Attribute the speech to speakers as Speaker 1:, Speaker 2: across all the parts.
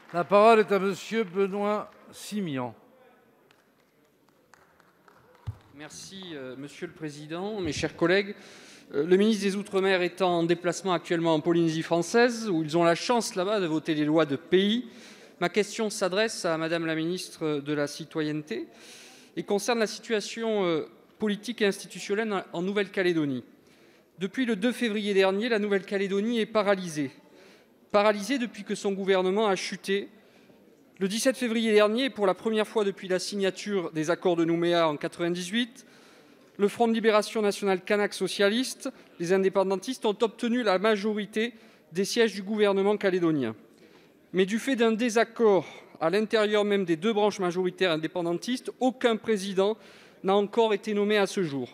Speaker 1: La parole est à Monsieur Benoît Simian.
Speaker 2: Merci, Monsieur le Président, mes chers collègues. Le ministre des Outre-mer est en déplacement actuellement en Polynésie française, où ils ont la chance là-bas de voter des lois de pays. Ma question s'adresse à Madame la ministre de la Citoyenneté et concerne la situation politique et institutionnelle en Nouvelle-Calédonie. Depuis le 2 février dernier, la Nouvelle-Calédonie est paralysée. Paralysée depuis que son gouvernement a chuté. Le 17 février dernier, pour la première fois depuis la signature des accords de Nouméa en 1998, le Front de libération nationale kanak socialiste, les indépendantistes, ont obtenu la majorité des sièges du gouvernement calédonien. Mais du fait d'un désaccord à l'intérieur même des deux branches majoritaires indépendantistes, aucun président n'a encore été nommé à ce jour.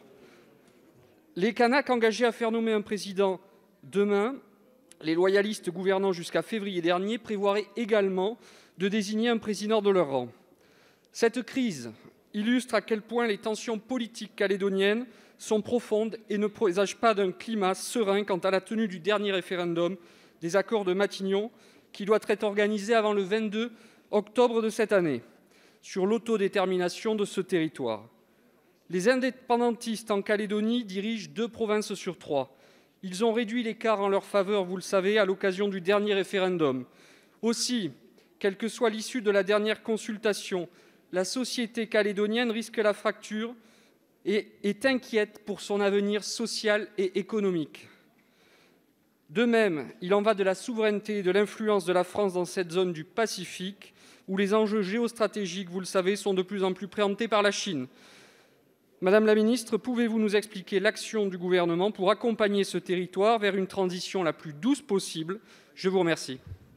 Speaker 2: Les Kanaks engagés à faire nommer un président demain, les loyalistes gouvernant jusqu'à février dernier prévoiraient également de désigner un président de leur rang. Cette crise illustre à quel point les tensions politiques calédoniennes sont profondes et ne présagent pas d'un climat serein quant à la tenue du dernier référendum des accords de Matignon, qui doit être organisé avant le 22 octobre de cette année, sur l'autodétermination de ce territoire. Les indépendantistes en Calédonie dirigent 2 provinces sur 3. Ils ont réduit l'écart en leur faveur, vous le savez, à l'occasion du dernier référendum. Aussi, quelle que soit l'issue de la dernière consultation, la société calédonienne risque la fracture et est inquiète pour son avenir social et économique. De même, il en va de la souveraineté et de l'influence de la France dans cette zone du Pacifique, où les enjeux géostratégiques, vous le savez, sont de plus en plus préemptés par la Chine. Madame la ministre, pouvez-vous nous expliquer l'action du gouvernement pour accompagner ce territoire vers une transition la plus douce possible? Je vous remercie.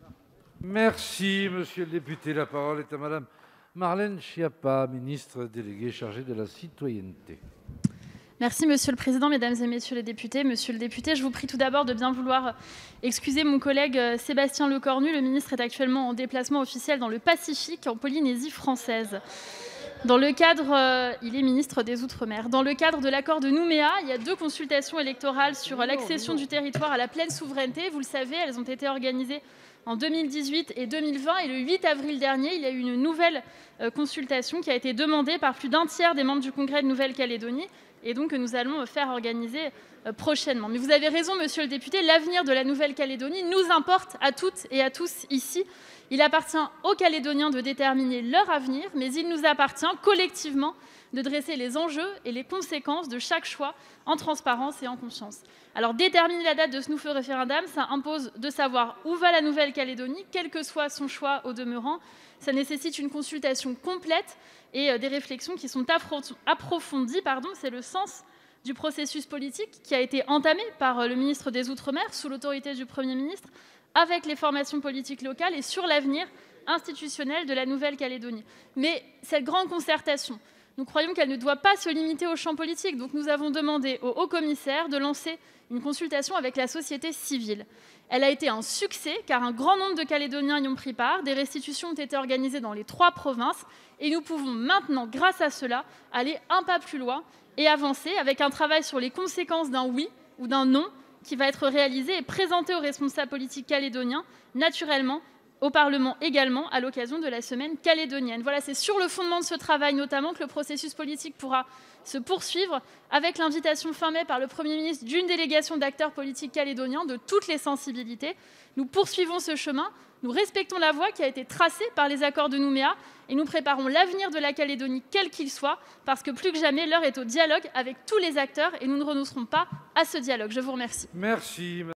Speaker 1: Merci, monsieur le député. La parole est à Madame Marlène Schiappa, ministre déléguée chargée de la citoyenneté.
Speaker 3: Merci, Monsieur le Président, Mesdames et Messieurs les députés. Monsieur le député, je vous prie tout d'abord de bien vouloir excuser mon collègue Sébastien Lecornu. Le ministre est actuellement en déplacement officiel dans le Pacifique, en Polynésie française. Il est ministre des Outre-mer. Dans le cadre de l'accord de Nouméa, il y a 2 consultations électorales sur l'accession du territoire à la pleine souveraineté. Vous le savez, elles ont été organisées en 2018 et 2020. Et le 8 avril dernier, il y a eu une nouvelle consultation qui a été demandée par plus d'un tiers des membres du Congrès de Nouvelle-Calédonie et donc que nous allons faire organiser prochainement. Mais vous avez raison, monsieur le député, l'avenir de la Nouvelle-Calédonie nous importe à toutes et à tous ici. Il appartient aux Calédoniens de déterminer leur avenir, mais il nous appartient collectivement de dresser les enjeux et les conséquences de chaque choix en transparence et en conscience. Alors déterminer la date de ce nouveau référendum, ça impose de savoir où va la Nouvelle-Calédonie, quel que soit son choix au demeurant. Ça nécessite une consultation complète et des réflexions qui sont approfondies. C'est le sens du processus politique qui a été entamé par le ministre des Outre-mer sous l'autorité du Premier ministre, avec les formations politiques locales et sur l'avenir institutionnel de la Nouvelle-Calédonie. Mais cette grande concertation, nous croyons qu'elle ne doit pas se limiter au champ politique. Donc nous avons demandé au haut-commissaire de lancer une consultation avec la société civile. Elle a été un succès car un grand nombre de Calédoniens y ont pris part. Des restitutions ont été organisées dans les 3 provinces et nous pouvons maintenant, grâce à cela, aller un pas plus loin et avancer avec un travail sur les conséquences d'un oui ou d'un non qui va être réalisé et présenté aux responsables politiques calédoniens, naturellement, au Parlement également, à l'occasion de la semaine calédonienne. Voilà, c'est sur le fondement de ce travail notamment que le processus politique pourra se poursuivre avec l'invitation fin mai par le Premier ministre d'une délégation d'acteurs politiques calédoniens de toutes les sensibilités. Nous poursuivons ce chemin, nous respectons la voie qui a été tracée par les accords de Nouméa et nous préparons l'avenir de la Calédonie, quel qu'il soit, parce que plus que jamais, l'heure est au dialogue avec tous les acteurs et nous ne renoncerons pas à ce dialogue. Je vous remercie.
Speaker 1: Merci.